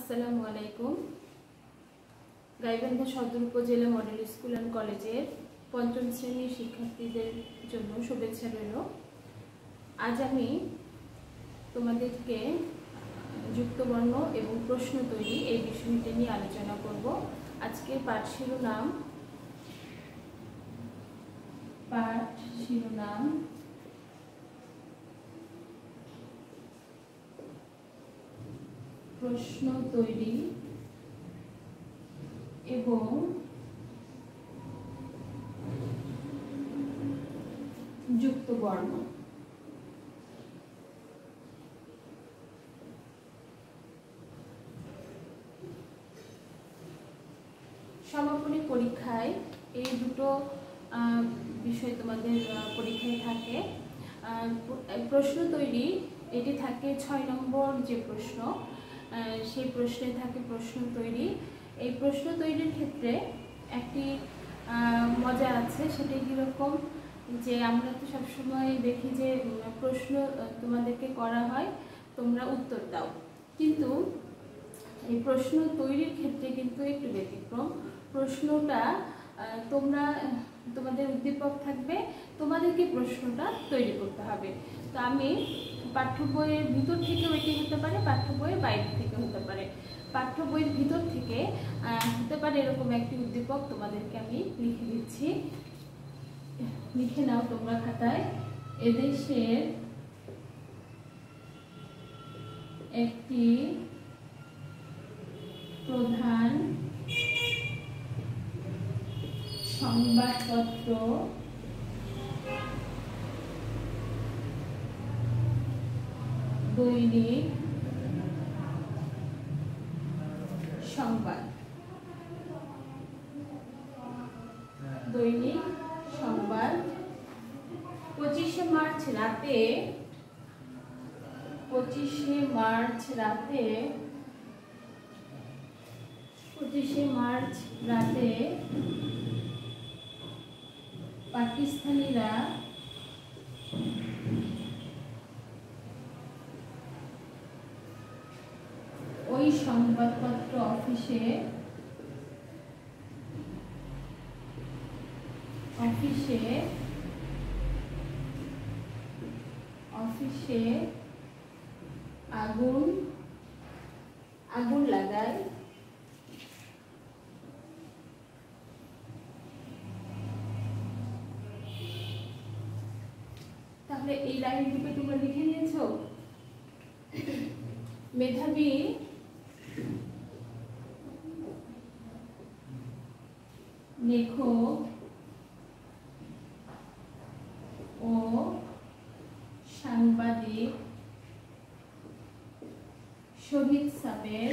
আসসালামু আলাইকুম। গাইবান্ধা সদর উপজেলা মডেল স্কুল অ্যান্ড কলেজের পঞ্চম শ্রেণীর শিক্ষার্থীদের জন্য শুভেচ্ছা রইল। আজ আমি তোমাদেরকে যুক্তবর্ণ এবং প্রশ্ন তৈরি এই বিষয়টি নিয়ে আলোচনা করব। আজকের পাঠ শিরোনাম প্রশ্ন তৈরি এবং যুক্তবর্ণ। সমাপনী পরীক্ষায় এই দুটো বিষয় তোমাদের পরীক্ষায় থাকে। প্রশ্ন তৈরি এটি থাকে 6 নম্বর যে প্রশ্ন, সেই প্রশ্নে থাকে প্রশ্ন তৈরি। এই প্রশ্ন তৈরির ক্ষেত্রে একটি মজা আছে, সেটা কীরকম যে আমরা তো সবসময় দেখি যে প্রশ্ন তোমাদেরকে করা হয়, তোমরা উত্তর দাও, কিন্তু এই প্রশ্ন তৈরির ক্ষেত্রে কিন্তু একটু ব্যতিক্রম। প্রশ্নটা তোমাদের উদ্দীপক থাকবে, তোমাদেরকে প্রশ্নটা তৈরি করতে হবে। তো আমি পাঠ্য বইয়ের ভিতর থেকেও এটি হতে পারে, পাঠ্য বইয়ের বাইরে থেকে হতে পারে। পাঠ্য বইয়ের ভিতর থেকে হতে পারে এরকম একটি উদ্দীপক তোমাদেরকে আমি লিখে দিচ্ছি, লিখে নাও তোমরা খাতায়। এদেশের একটি প্রধান সংবাদপত্র দৈনিক সংবাদ। 25শে মার্চ রাতে পাকিস্তানিরা ওই সংবাদপত্র অফিসে আগুন লাগায়। তাহলে এই লাইন দুটো তোমরা লিখে নিয়েছো। মেধাবী লেখক ও সাংবাদিক শহীদ সাবের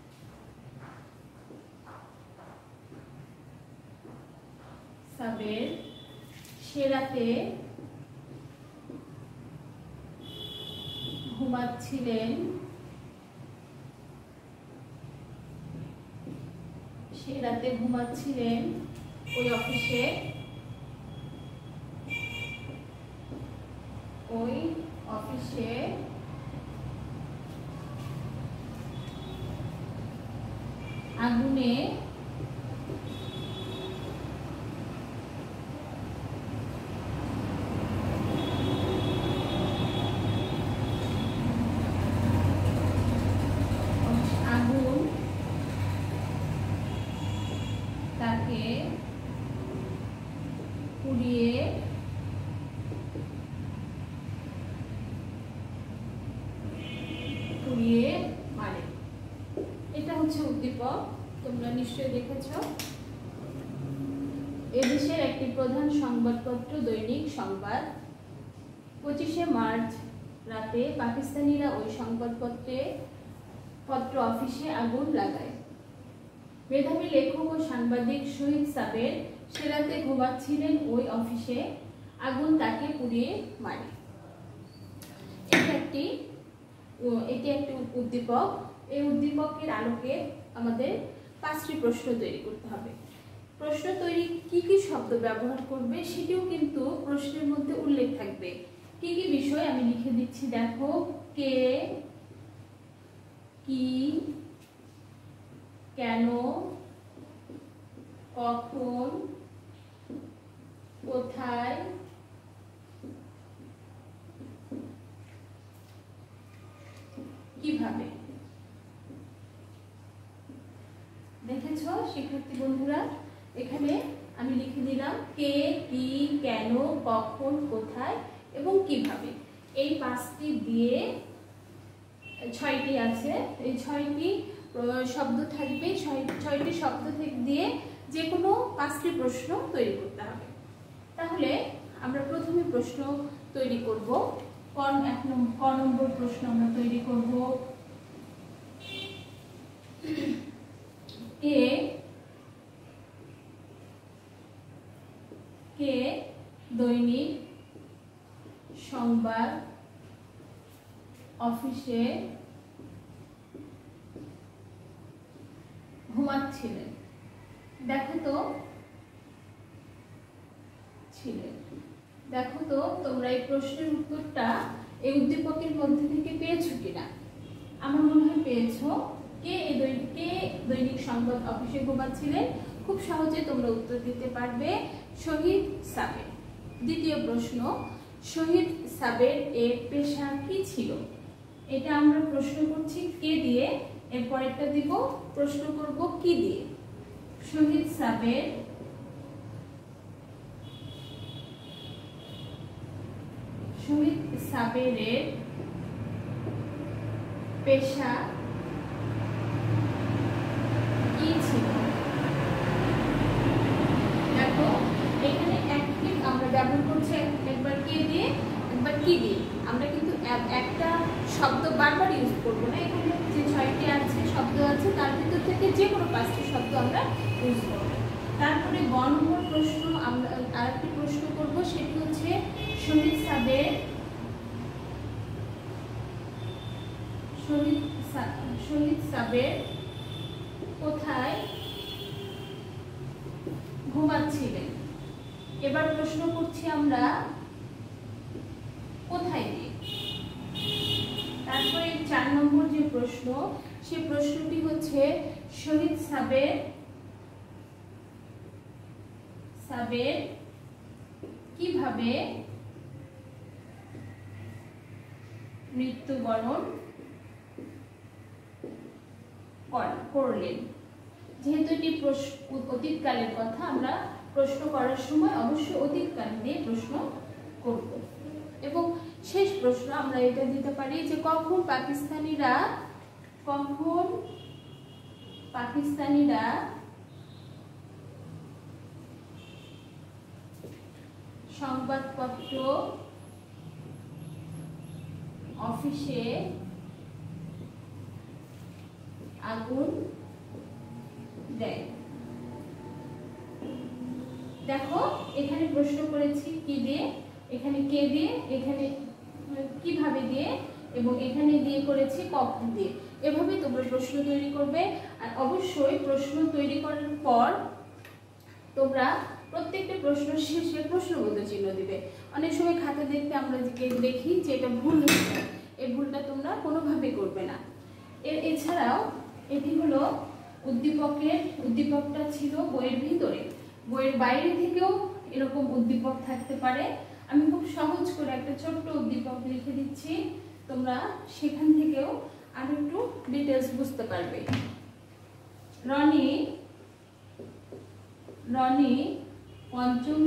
সে রাতে ঘুমাচ্ছিলেন ওই অফিসে আগুনে তাকে পুড়িয়ে মারে। এটা হচ্ছে উদ্দীপক, তোমরা নিশ্চয়ই দেখেছ। এদেশের একটি প্রধান সংবাদপত্র দৈনিক সংবাদ। 25শে মার্চ রাতে পাকিস্তানিরা ওই সংবাদপত্র অফিসে আগুন লাগায়। মেধাবী লেখক ও সাংবাদিক শহীদ সাবের সে রাতে ঘুমাচ্ছিলেন ওই অফিসে, আগুন তাকে পুড়িয়ে মারে। এটি একটি উদ্দীপক। এই উদ্দীপকের আলোকে আমাদের 5টি প্রশ্ন তৈরি করতে হবে। প্রশ্ন তৈরি কি কি শব্দ ব্যবহার করবে সেটিও কিন্তু প্রশ্নের মধ্যে উল্লেখ থাকবে। কি কি বিষয় আমি লিখে দিচ্ছি, দেখো। কে, কি, কেন, কখন, কোথায়, কিভাবে। দেখেছো শিক্ষার্থী বন্ধুরা, এখানে আমি লিখে দিলাম কে, কি, কেন, কখন, কোথায় এবং কিভাবে। এই 5টি দিয়ে 6টি আছে, এই 6টি শব্দ থাকবে। 6টি শব্দ দিয়ে যে কোনো 5টি প্রশ্ন তৈরি করতে হবে। তাহলে আমরা প্রথমে প্রশ্ন তৈরি করব। ক নম্বর প্রশ্ন আমরা তৈরি করব। কে দৈনিক সংবাদ অফিসে ঘুমাচ্ছিলেন? দেখো তো তোমরা এই প্রশ্নের উত্তরটা এই উদ্দীপকের মধ্যে থেকে পেয়েছো কিনা। আমার মনে হয় পেয়েছো। কে দৈনিক সংবাদ অফিসে ঘুমাচ্ছিলেন? খুব সহজে তোমরা উত্তর দিতে পারবে শহীদ সাবের। দ্বিতীয় প্রশ্ন, শহীদ সাবের এর পেশা কি ছিল? এটা আমরা প্রশ্ন করছি কে দিয়ে, এরপর একটা দিব প্রশ্ন করব কি দিয়ে। শহীদ সাবেরের পেশা কি ছিল? দেখো এখানে অ্যাক্টিভ আমরা ব্যবহার করছি একবার কে দিয়ে একবার কি দিয়ে। আমরা কিন্তু একটা শব্দ বারবার ইউজ করব না। এখানে যে 6টি আছে শব্দ আছে তার ভিতর থেকে যে কোনো 5টি শব্দ আমরা ইউজ করব। তারপরে গ নম্বর প্রশ্ন আমরা আরেকটি প্রশ্ন করব, সেটি হচ্ছে শহীদ সাবের কোথায় ঘুমাচ্ছিলেন? এবার প্রশ্ন করছি আমরা কোথায় দিয়ে। তারপরে 4 নম্বর যে প্রশ্ন, সেই প্রশ্নটি হচ্ছে শহীদ সাবের কিভাবে মৃত্যুবরণ করলেন? যেহেতু এটি অতীতকালের কথা, আমরা প্রশ্ন করার সময় অবশ্যই অতীতকাল দিয়ে প্রশ্ন করব। এবং শেষ প্রশ্ন আমরা এটা দিতে পারি যে কখন পাকিস্তানিরা সংবাদপত্র অফিসে আগুন দেয়? দেখো এখানে প্রশ্ন করেছি কি দিয়ে, এখানে কে দিয়ে, এখানে কিভাবে দিয়ে এবং এখানে দিয়ে করেছি কখন দিয়ে। এভাবে তোমরা প্রশ্ন তৈরি করবে। আর অবশ্যই প্রশ্ন তৈরি করার পর তোমরা প্রত্যেকটা প্রশ্ন শেষে প্রশ্নবোধক চিহ্ন দিবে। অনেক সময় খাতা দেখতে আমরা দেখি যে এটা ভুল হচ্ছে, এই ভুলটা তোমরা কোনোভাবে করবে না। এছাড়াও এটি হলো উদ্দীপকটা ছিল বইয়ের ভিতরে, বইয়ের বাইরে থেকেও এরকম উদ্দীপক থাকতে পারে। আমি খুব সহজ করে একটা ছোট্ট উদ্দীপক লিখে দিচ্ছি, তোমরা সেখান থেকেও আরো একটু ডিটেলস বুঝতে পারবে। রনি পঞ্চম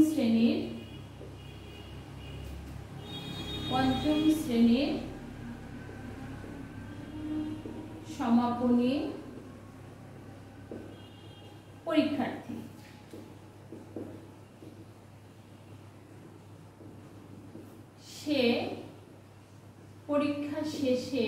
শ্রেণীর সমাপনী পরীক্ষার্থী। সে পরীক্ষা শেষে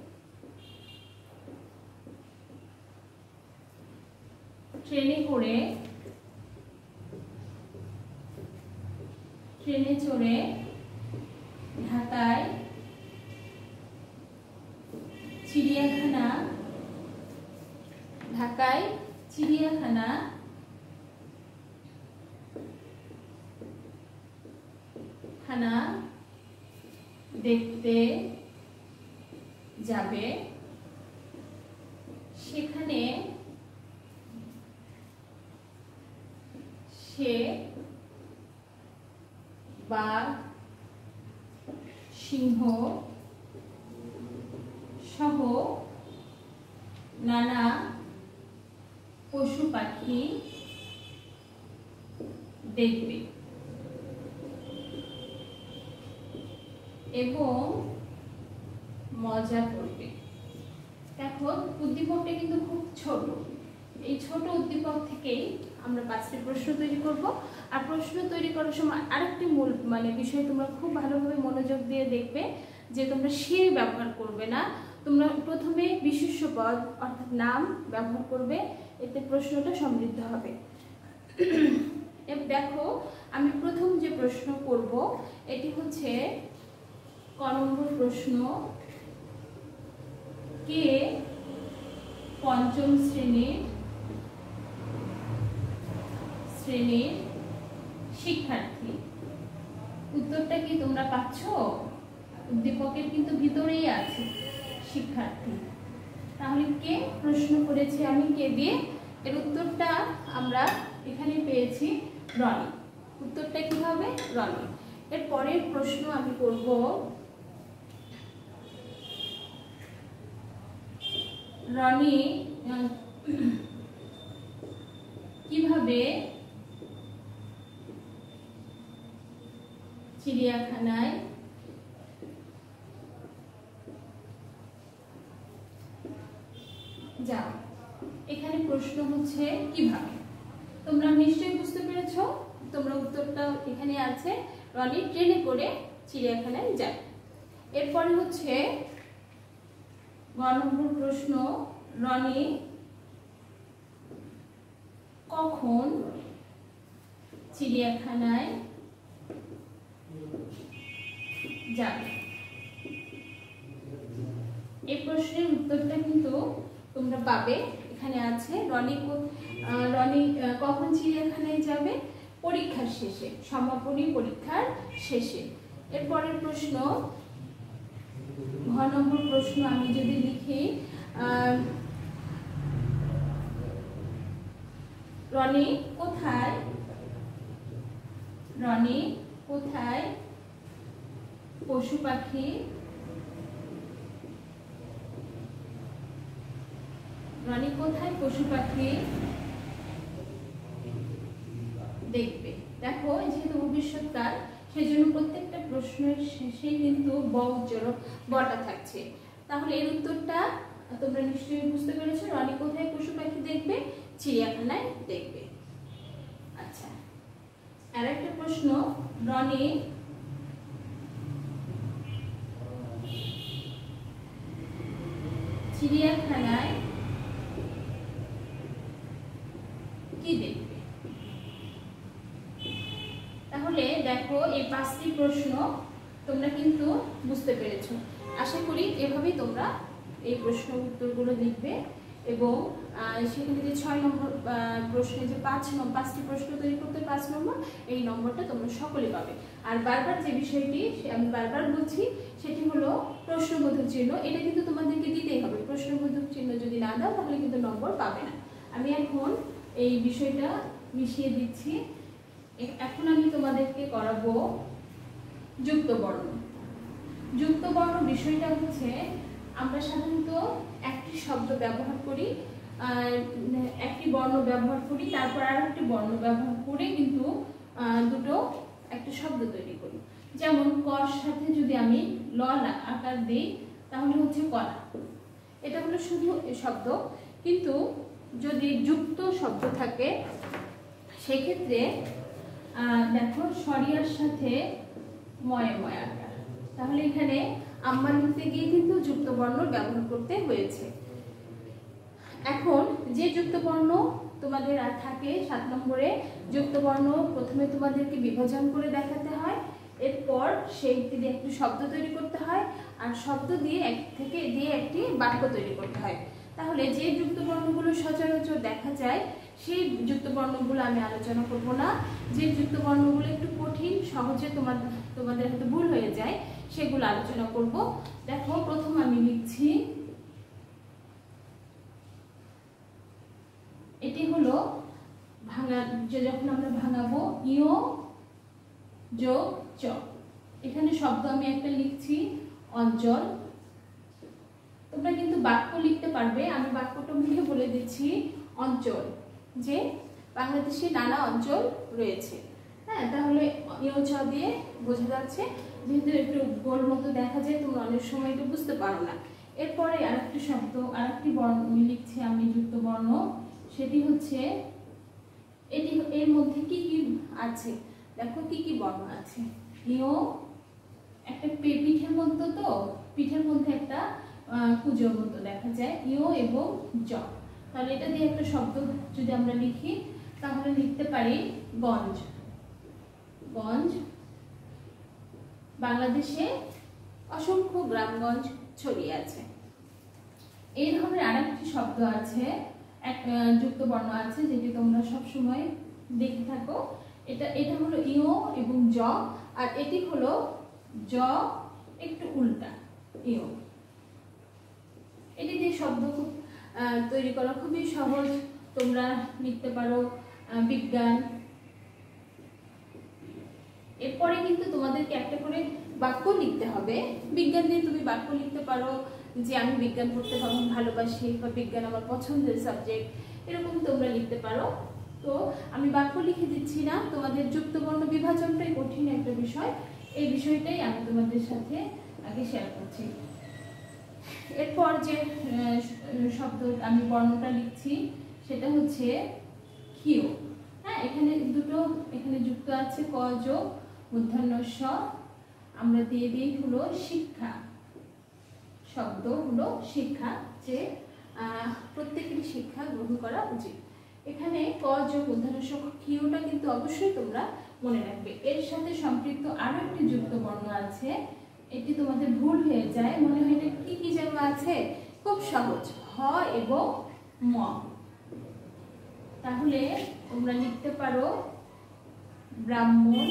ট্রেনে চড়ে ঢাকায় চিড়িয়াখানা দেখতে যাবে। সেখানে সে, বাঘ, সিংহ সহ নানা পশু পাখি দেখবে এবং মজা করবে। দেখো উদ্দীপকটা কিন্তু খুব ছোট, এই ছোট উদ্দীপক থেকেই আমরা 5টি প্রশ্ন তৈরি করব। আর প্রশ্ন তৈরি করার সময় আরেকটি মূল বিষয় তোমরা খুব ভালোভাবে মনোযোগ দিয়ে দেখবে যে তোমরা সে ব্যবহার করবে না, তোমরা প্রথমে বিশেষ্য পদ অর্থাৎ নাম ব্যবহার করবে, এতে প্রশ্নটা সমৃদ্ধ হবে। দেখো আমি প্রথম যে প্রশ্ন করব এটি হচ্ছে ক নম্বর প্রশ্ন, কে পঞ্চম শ্রেণীর শিক্ষার্থী? উত্তরটা কি তোমরা পাচ্ছ? উদ্দীপকের কিন্তু ভিতরেই আছে শিক্ষার্থী। তাহলে কে প্রশ্ন করেছি আমি, কে দিয়ে, এর উত্তরটা আমরা এখানে পেয়েছি রনি। উত্তরটা কি হবে? রনি। এর পরের প্রশ্ন আমি করব, রনি কিভাবে চিড়িয়াখানায় যাও? এখানে প্রশ্ন হচ্ছে কিভাবে। তোমরা নিশ্চয়ই বুঝতে পেরেছো, তোমরা উত্তরটা এখানে আছে, রনি ট্রেনে করে চিড়িয়াখানায় যায়। এরপরে হচ্ছে গ নম্বর প্রশ্ন, রনি কখন চিড়িয়াখানায় যাবে? এই প্রশ্নের উত্তরটা কিন্তু তোমরা পাবে, এখানে আছে রনি কখন চিড়িয়াখানায় যাবে? পরীক্ষার শেষে, সমাপনী পরীক্ষার শেষে। এরপরের প্রশ্ন ঘ নম্বর প্রশ্ন আমি যদি লিখি, রনি কোথায় পশু পাখি দেখবে? দেখো যেহেতু ভবিষ্যৎকাল, সেজন্য প্রত্যেকটা প্রশ্নের শেষে কিন্তু বটা থাকছে। তাহলে এর উত্তরটা তোমরা নিশ্চয়ই বুঝতে পেরেছো, রনি কোথায় পশু পাখি দেখবে? চিড়িয়াখানায় দেখবে। আচ্ছা, আর একটা প্রশ্ন, রনি চিড়িয়াখানায় কি দেখবে? তাহলে দেখো এই 5টি প্রশ্ন তোমরা কিন্তু বুঝতে পেরেছো। আশা করি এভাবেই তোমরা এই প্রশ্ন উত্তরগুলো লিখবে এবং সেখানে যে 6 নম্বর প্রশ্নে যে 5টি প্রশ্ন তৈরি করতে 5 নম্বর, এই নম্বরটা তোমরা সকলে পাবে। আর বারবার যে বিষয়টি আমি বারবার বলছি সেটি হলো প্রশ্নবোধক চিহ্ন, এটা কিন্তু তোমাদেরকে দিতেই হবে। প্রশ্নবোধক চিহ্ন যদি না দাও তাহলে কিন্তু নম্বর পাবে না। আমি এখন এই বিষয়টা মিশিয়ে দিচ্ছি। এখন আমি তোমাদেরকে করাবো যুক্ত বর্ণ। যুক্ত বর্ণ বিষয়টা হচ্ছে, আমরা সাধারণত একটি শব্দ ব্যবহার করি, একটি বর্ণ ব্যবহার করি, তারপর আর একটি বর্ণ ব্যবহার করে কিন্তু দুটো একটা শব্দ তৈরি করি। যেমন কর সাথে যদি আমি ল আকার দিই তাহলে হচ্ছে কলা, এটা হলো শুধু শব্দ। কিন্তু যদি যুক্ত শব্দ থাকে সেক্ষেত্রে দেখো সরিয়ার সাথে ময় আকার, তাহলে এখানে আম্মা লিখতে গিয়ে কিন্তু যুক্ত বর্ণ ব্যবহার করতে হয়েছে। এখন যে যুক্ত বর্ণ তোমাদের আর থাকে 7 নম্বরে, যুক্ত বর্ণ প্রথমে তোমাদেরকে বিভাজন করে দেখাতে হয়, এরপর সেইটি দিয়ে একটি শব্দ তৈরি করতে হয়, আর শব্দ দিয়ে একটি বাক্য তৈরি করতে হয়। তাহলে যে যুক্ত বর্ণগুলো সচরাচর দেখা যায় সেই যুক্ত বর্ণগুলো আমি আলোচনা করব না। যে যুক্ত বর্ণগুলো একটু কঠিন, সহজে তোমাদের হয়তো ভুল হয়ে যায়, সেগুলো আলোচনা করব। দেখো প্রথম আমি লিখছি, এটি হলো যখন আমরা ভাঙাবো ইও যোগ চ, এখানে শব্দ আমি একটা লিখছি অঞ্চল। তোমরা কিন্তু বাক্য লিখতে পারবে, আমি বাক্যটা মুখে বলে দিচ্ছি। অঞ্চল, যে বাংলাদেশে নানা অঞ্চল রয়েছে। হ্যাঁ, তাহলে ইও চ দিয়ে বোঝা যাচ্ছে, যেহেতু একটু গোল মতো দেখা যায় তোমরা অনেক সময় এটা বুঝতে পারো না। এরপরে আরেকটি শব্দ, আরেকটি বর্ণ লিখছি আমি, যুক্ত বর্ণ। সেটি হচ্ছে এটি, এর মধ্যে কি কি আছে দেখো, কি কি বর্ণ আছে। ইও একটা পিঠের মতো, তো পিঠের মধ্যে একটা কুজোর মতো দেখা যায়, ইও এবং জ। তাহলে এটা দিয়ে একটা শব্দ যদি আমরা লিখি তাহলে লিখতে পারি গঞ্জ। গঞ্জ, বাংলাদেশে অসংখ্য গ্রামগঞ্জ ছড়িয়ে আছে। এই ধরনের আরেকটি শব্দ আছে, এক যুক্ত বর্ণ আছে, যেটি তোমরা সব সময় দেখে থাকো। এটা হলো ইও এবং জ, আর এটি হলো জ একটু উল্টা, ইও। এটি দিয়ে শব্দ তৈরি করা খুবই সহজ, তোমরা লিখতে পারো বিজ্ঞান। এরপরে কিন্তু তোমাদেরকে একটা করে বাক্য লিখতে হবে। বিজ্ঞান দিয়ে তুমি বাক্য লিখতে পারো যে আমি বিজ্ঞান পড়তে ভালোবাসি, বা বিজ্ঞান আমার পছন্দের সাবজেক্ট, এরকম তোমরা লিখতে পারো। তো আমি বাক্য লিখে দিচ্ছি না, তোমাদের যুক্তবর্ণ বিভাজনটাই কঠিন একটা বিষয়, এই বিষয়টাই আমি তোমাদের সাথে আগে শেয়ার করছি। এরপর যে শব্দ আমি বর্ণটা লিখছি সেটা হচ্ছে ক্ষীয়। হ্যাঁ, এখানে দুটো এখানে যুক্ত আছে, ক যোগ মূর্ধন্য স, আমরা দিয়ে দিই হলো শিক্ষা। শব্দ হলো শিক্ষা, যে প্রত্যেকেরই শিক্ষা গ্রহণ করা উচিত। এখানে ক যোগ মূর্ধন্য স, ক্ষীয়টা কিন্তু অবশ্যই তোমরা মনে রাখবে। এর সাথে সম্পৃক্ত আরো একটি যুক্ত বর্ণ আছে, এটি তোমাদের ভুল হয়ে যায়, মনে হয় এটা কি কি যেন আছে, খুব সহজ, হ এবং ম। তাহলে তোমরা লিখতে পারো ব্রাহ্মণ,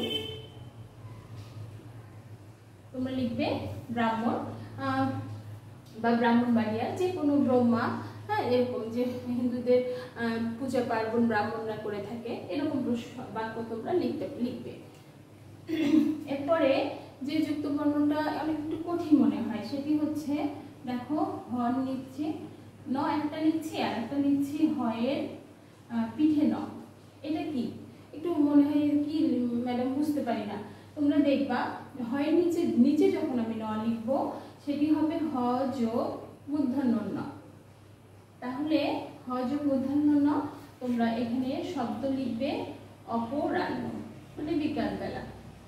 তোমরা লিখবে ব্রাহ্মণ বা ব্রাহ্মণবাড়িয়া, যে কোনো ব্রহ্মা। হ্যাঁ, এরকম যে হিন্দুদের পূজা পার্বণ ব্রাহ্মণরা করে থাকে, এরকম বাক্য তোমরা লিখবে। এরপরে যে যুক্ত বর্ণটা অনেক একটু কঠিন মনে হয়, সেটি হচ্ছে দেখো, হ নিচ্ছি, ন একটা নিচ্ছি, আর একটা নিচ্ছি হয়ের পিঠে ন। এটা কি একটু মনে হয় কি ম্যাডাম বুঝতে পারি না। তোমরা দেখবা হয়ের নিচে যখন আমি ন লিখবো সেটি হবে হ যোগ মূর্ধন্য ন। তাহলে হ যোগ মূর্ধন্য ন, তোমরা এখানে শব্দ লিখবে অপরাহ্ন, মানে বিকালবেলা,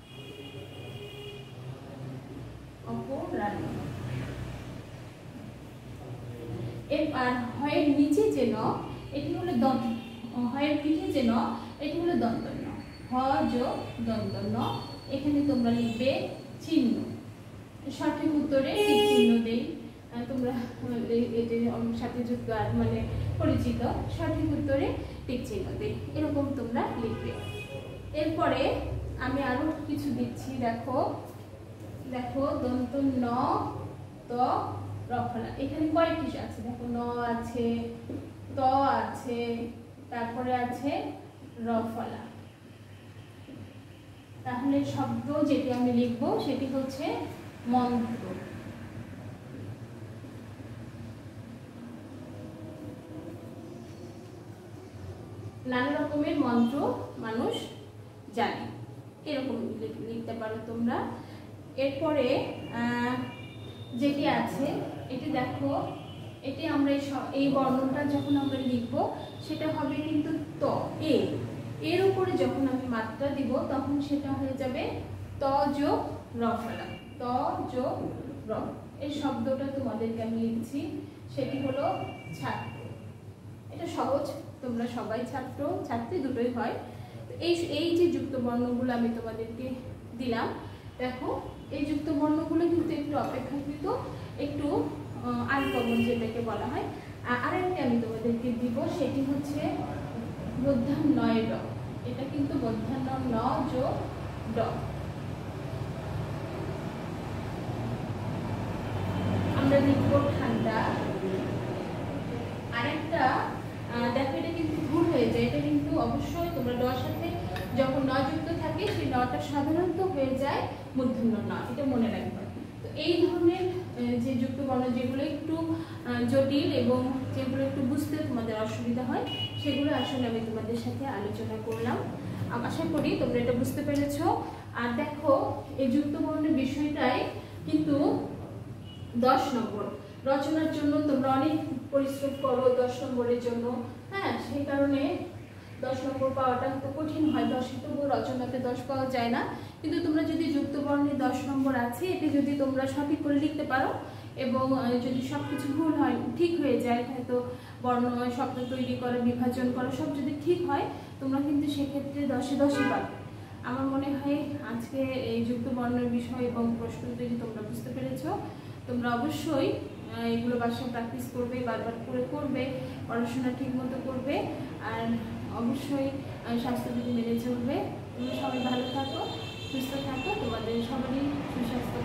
অপরাহ্ন। এবার হয়ের নিচে যে ন, এটি হলো দন্ত, হয়ের পিঠে যে ন, এটি হলো দন্ত ন, হ যোগ দন্ত ন। এখানে তোমরা লিখবে চিহ্ন, সঠিক উত্তরে টিক চিহ্ন দেই, তোমরা এটির সাথে যুক্ত মানে পরিচিত, সঠিক উত্তরে টিক চিহ্ন দেই, এরকম তোমরা লিখবে। এরপরে আমি আরো কিছু দিচ্ছি, দেখো দেখো, দন্ত ন, ত, রফলা। এখানে কয়েকটি আছে, দেখো ন আছে, ত আছে, তারপরে আছে রফলা। তাহলে শব্দ যেটি আমি লিখবো সেটি হচ্ছে মন্ত্র। নানা রকমের মন্ত্র মানুষ জানে, এরকম লিখতে পারো তোমরা। এরপরে যেটি আছে, এটি দেখো, এটি আমরা এই বর্ণটা যখন আমরা লিখব সেটা হবে কিন্তু ত, এর উপরে যখন আমি মাত্রা দিব তখন সেটা হয়ে যাবে ত যোগ রফলা, ত যোগ র। এই শব্দটা তোমাদেরকে আমি লিখছি, সেটি হলো ছাত্র। এটা সহজ, তোমরা সবাই ছাত্র ছাত্রী দুটোই হয়। এই যে যুক্ত বর্ণগুলো আমি তোমাদেরকে দিলাম, দেখো এই যুক্ত বর্ণগুলো কিন্তু একটু অপেক্ষাকৃত একটু আনকমন, যেটাকে বলা হয়। আরেকটা আমি তোমাদেরকে দিব, সেটি হচ্ছে মধ্যাহ্নয় ড। এটা কিন্তু মধ্যাহ্ন ন যোগ ড। আমরা লিখবো ঠান্ডা। আরেকটা দেখো, এটা কিন্তু ভুল হয়ে যায়, এটা কিন্তু অবশ্যই তোমরা ড সাথে যখন ন যুক্ত থাকে সেই নটা সাধারণত হয়ে যায় মূর্ধন্য ন, এটা মনে রাখবে। তো এই ধরনের যে যুক্ত বর্ণ যেগুলো একটু জটিল এবং যেগুলো একটু বুঝতে তোমাদের অসুবিধা হয় সেগুলো আসলে আমি তোমাদের সাথে আলোচনা করলাম। আশা করি তোমরা এটা বুঝতে পেরেছো। আর দেখো এই যুক্ত বর্ণের বিষয়টাই কিন্তু 10 নম্বর রচনার জন্য তোমরা অনেক পরিশ্রম করো 10 নম্বরের জন্য, হ্যাঁ, সেই কারণে 10 নম্বর পাওয়াটা তো কঠিন হয়। 10 তবু রচনাতে 10 পাওয়া যায় না, কিন্তু তোমরা যদি যুক্ত বর্ণে 10 নম্বর আছে এটি যদি তোমরা সঠিক করে লিখতে পারো এবং যদি সব কিছু ভুল হয় ঠিক হয়ে যায়, হয়তো বর্ণময় শব্দ তৈরি করা বিভাজন করা সব যদি ঠিক হয় তোমরা কিন্তু সেক্ষেত্রে 10-এ 10ই পাবে। আমার মনে হয় আজকে এই যুক্ত বর্ণের বিষয় এবং প্রশ্ন তৈরি তোমরা বুঝতে পেরেছো। তোমরা অবশ্যই এগুলো বাসায় প্র্যাকটিস করবে, বারবার করে করবে, পড়াশোনা ঠিক মতো করবে, আর অবশ্যই স্বাস্থ্যবিধি মেনে চলবে। তোমরা সবাই ভালো থাকো, সুস্থ থাকো, তোমাদের সবারই সুস্বাস্থ্য